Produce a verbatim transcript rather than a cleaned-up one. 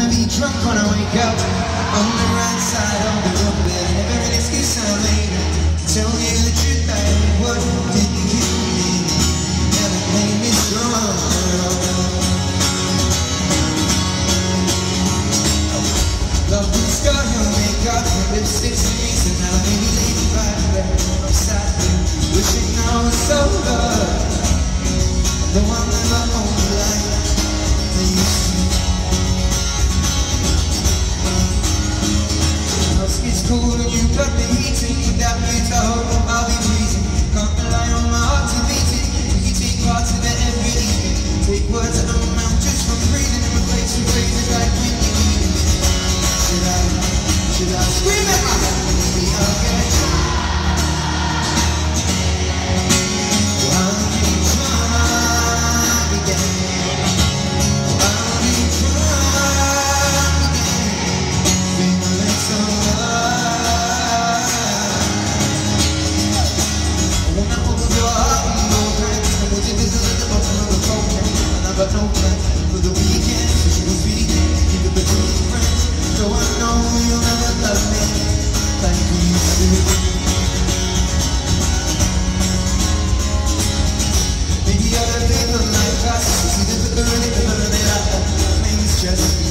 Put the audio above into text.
wanna be drunk when I wake up on the right side of the road, but I never an excuse I made to tell you the truth. I what didn't kill me, never made me strong. Love will scar your makeup, your lipstick's the reason now maybe leave right there. I'm sad, wishing I was sober, though I'm never home like they used to. It's cool and you got the heating. Without you to hope I'll be freezing. Can't rely on my heart to beat it. You take part in it every evening. Take words out of my mouth just from breathing and replace your phrases like when you need it. Should I, should I scream at my head? Maybe I'll get a try. I'll be trying again. I'll be trying again. Feeling so but no plan for the weekend, so she was vegan, keep it between friends. So I know you'll never love me like you used to. Maybe other people like us, see the people in it, but they like that. Maybe it's just